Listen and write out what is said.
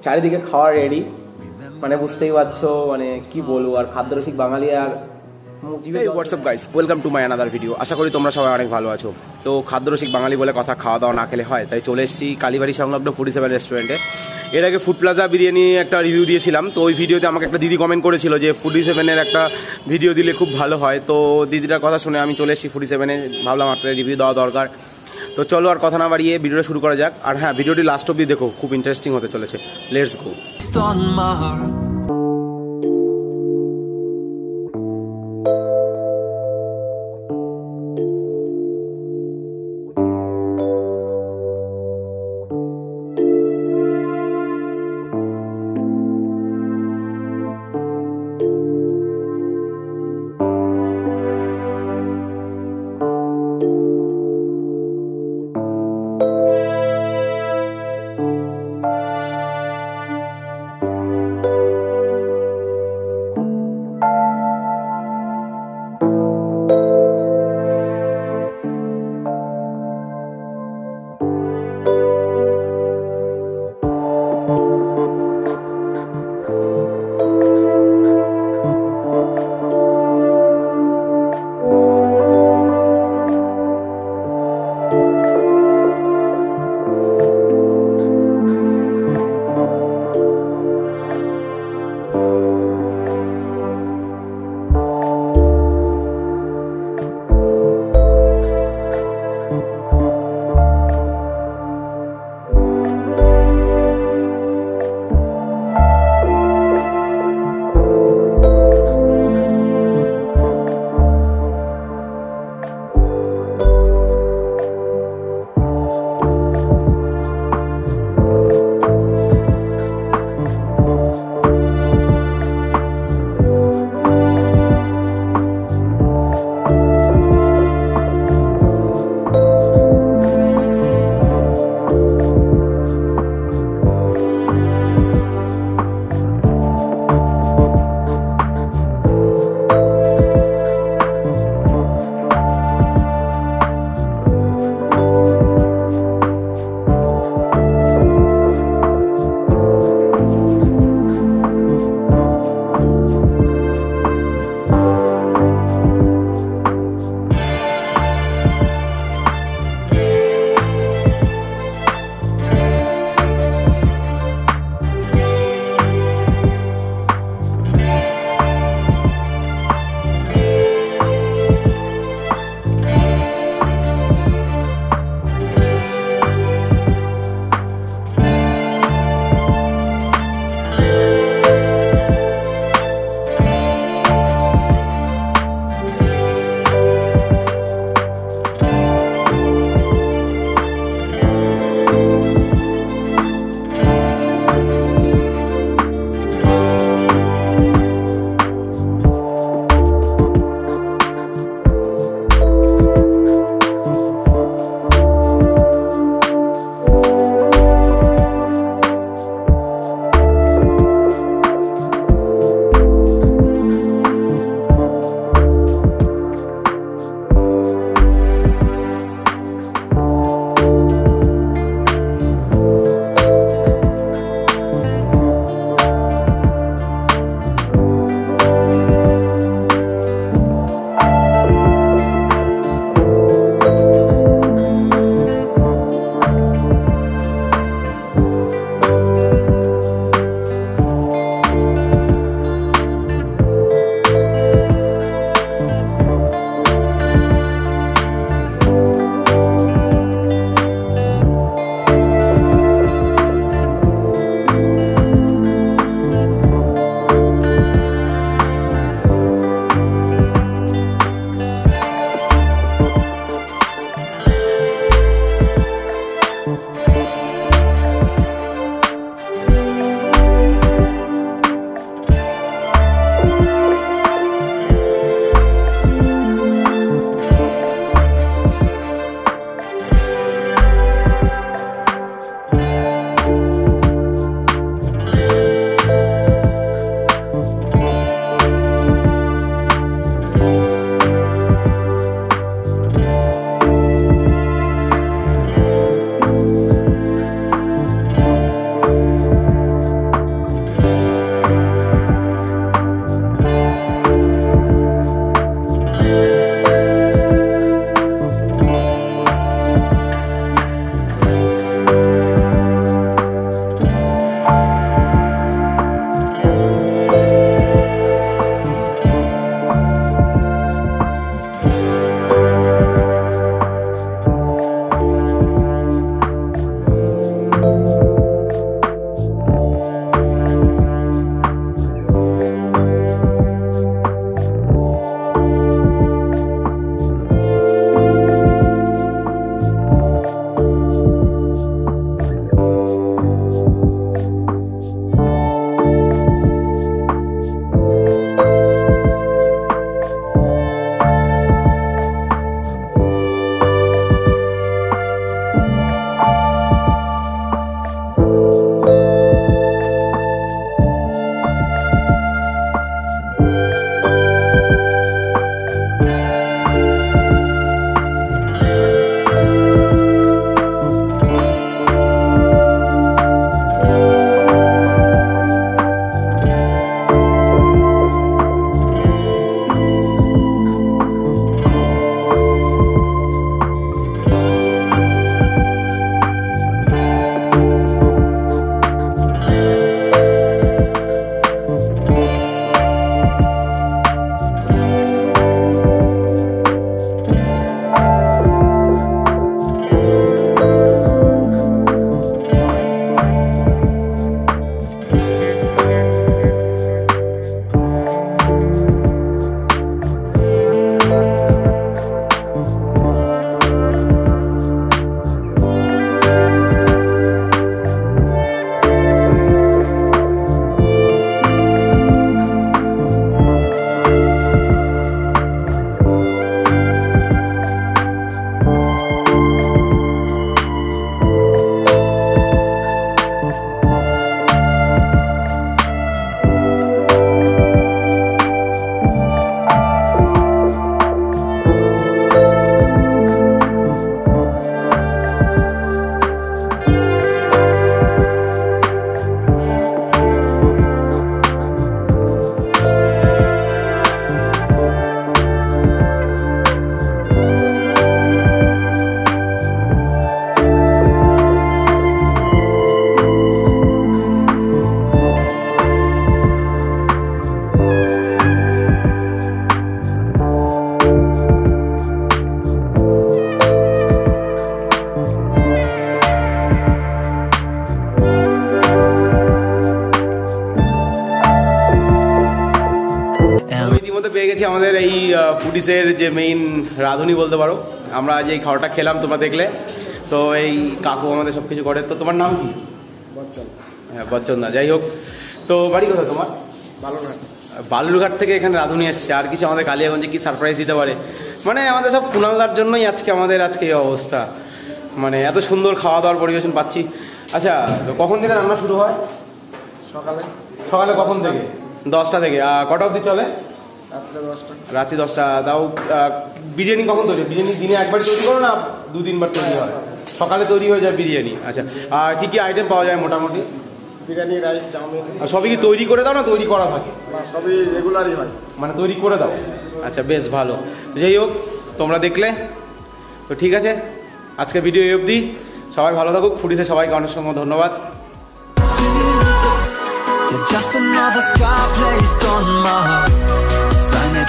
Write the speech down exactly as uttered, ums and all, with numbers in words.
চারিদিকে খাওয়া রেডি, মানে বুঝতেই পারছো মানে কি বলবো, আর খাদ্যরসিক বাঙালি আর WhatsApp guys, welcome to my another video. আশা করি তোমরা সবাই অনেক ভালো আছো। তো খাদ্যরসিক বাঙালি বলে কথা, খাওয়া দাওয়া না খেলে হয়, তাই চলে এসেছি কালীবাড়ি সংলগ্ন ফুডি সেভেন রেস্টুরেন্টে। এর আগে ফুড প্লাজা বিরিয়ানি একটা রিভিউ দিয়েছিলাম, তো ওই ভিডিওতে আমাকে একটা দিদি কমেন্ট করেছিল যে ফুডি সেভেনের একটা ভিডিও দিলে খুব ভালো হয়। তো দিদিটার কথা শুনে আমি চলে এসেছি ফুডি সেভেনে, ভাবলাম আপনার রিভিউ দেওয়া দরকার। তো চলো আর কথা না বাড়িয়ে ভিডিওটা শুরু করা যাক। আর হ্যাঁ, ভিডিওটি লাস্ট অবধি দেখো, খুব ইন্টারেস্টিং হতে চলেছে। Let's go. গেছি আমাদের এই ফুডিসের যে মেইন রাঁধুনি বলতে পারো। আমরা আজ এই খাবারটা খেলাম, তোমরা দেখলে। তো এই কাকু আমাদের সব কিছু করে। তো তোমার নাম কি? বচ্চন। হ্যাঁ বচ্চন দা। যাই হোক, তো বাড়ি কোথায় তোমার? বালুরঘাট। বালুরঘাট থেকে এখানে রাঁধুনি এসছে। আর কিছু আমাদের কালিয়াগঞ্জে কি সারপ্রাইজ দিতে পারে? মানে আমাদের সব কুণালদার জন্যই আজকে আমাদের আজকে এই অবস্থা। মানে এত সুন্দর খাওয়া দাওয়ার পরিবেশন পাচ্ছি। আচ্ছা, তো কখন থেকে রান্না শুরু হয়? সকালে। সকালে কখন থেকে? দশটা থেকে। আর কটা অবধি চলে? রাত্রে দশটা। রাত্রি দশটা। তাও বিরিয়ানি কখন তৈরি? বিরিয়ানি দিনে একবার তৈরি করো না দু তিনবার তৈরি হয়? সকালে তৈরি হয়ে যায় বিরিয়ানি। আচ্ছা, আর কি কি আইটেম পাওয়া যায় মোটামুটি? Biryani, rice, chowmein. আর সবই কি তৈরি করে দাও না তৈরি করা থাকে? না, সবই রেগুলারই হয়। মানে তৈরি করে দাও? আচ্ছা, বেশ ভালো। যাই হোক, তোমরা দেখলে তো ঠিক আছে। আজকে ভিডিও এই অবধি। সবাই ভালো থাকুক। ফুডিতে সবাইকে অনেক সময় ধন্যবাদ। Just another scar placed on my heart.